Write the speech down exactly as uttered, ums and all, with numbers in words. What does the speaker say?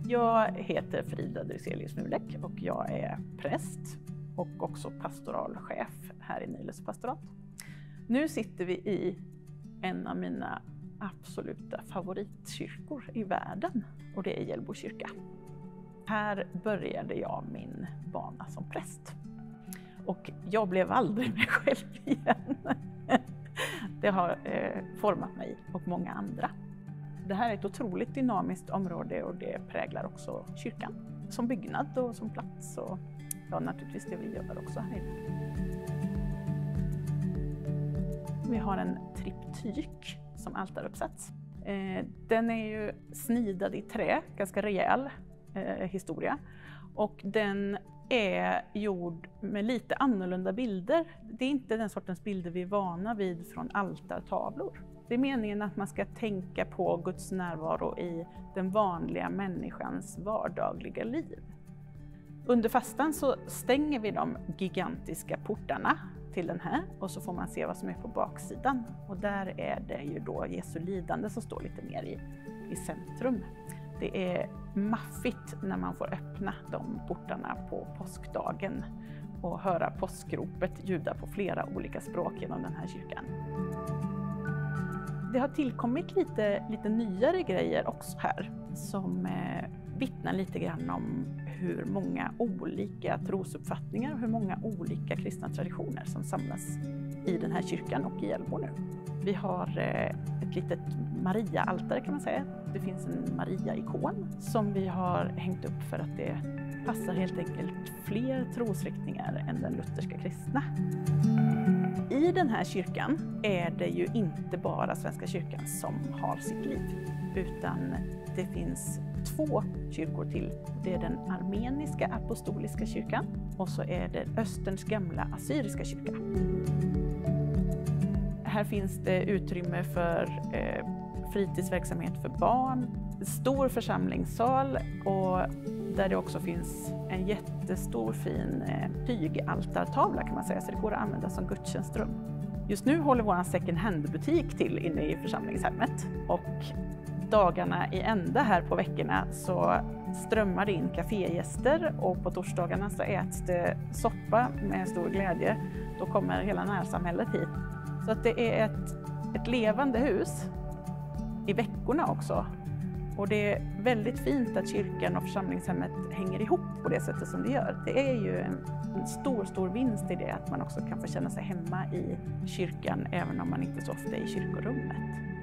Jag heter Frida Dryselius Nulek och jag är präst och också pastoralchef här i Nylös pastorat. Nu sitter vi i en av mina absoluta favoritkyrkor i världen och det är Hjällbo kyrka. Här började jag min bana som präst och jag blev aldrig mig själv igen. Det har eh, format mig och många andra. Det här är ett otroligt dynamiskt område och det präglar också kyrkan som byggnad och som plats och ja, naturligtvis det vi gör också här inne. Vi har en triptyk som altaruppsats. Eh, den är ju snidad i trä, ganska rejäl eh, historia och den är gjord med lite annorlunda bilder. Det är inte den sortens bilder vi är vana vid från altartavlor. Det är meningen att man ska tänka på Guds närvaro i den vanliga människans vardagliga liv. Under fastan så stänger vi de gigantiska portarna till den här och så får man se vad som är på baksidan. Och där är det ju då Jesu lidande som står lite mer i, i centrum. Det är maffigt när man får öppna de portarna på påskdagen och höra påskropet ljuda på flera olika språk genom den här kyrkan. Det har tillkommit lite, lite nyare grejer också här som eh, vittnar lite grann om hur många olika trosuppfattningar och hur många olika kristna traditioner som samlas i den här kyrkan och i Hjällbo nu. Vi har eh, ett litet Maria-altare kan man säga. Det finns en Maria-ikon som vi har hängt upp för att det passar helt enkelt fler trosriktningar än den lutherska kristna. I den här kyrkan är det ju inte bara Svenska kyrkan som har sitt liv, utan det finns två kyrkor till. Det är den armeniska apostoliska kyrkan och så är det Österns gamla assyriska kyrka. Här finns det utrymme för eh, fritidsverksamhet för barn, stor församlingssal och där det också finns en jättestor fin eh, tygaltartavla kan man säga, så det går att använda som gudstjänstrum. Just nu håller vår second hand-butik till inne i församlingshemmet och dagarna i ända här på veckorna så strömmar det in kafégäster och på torsdagarna så äts det soppa med stor glädje. Då kommer hela närsamhället hit. Så att det är ett, ett levande hus i veckorna också. Och det är väldigt fint att kyrkan och församlingshemmet hänger ihop på det sättet som det gör. Det är ju en, en stor, stor vinst i det att man också kan få känna sig hemma i kyrkan även om man inte så ofta är i kyrkorummet.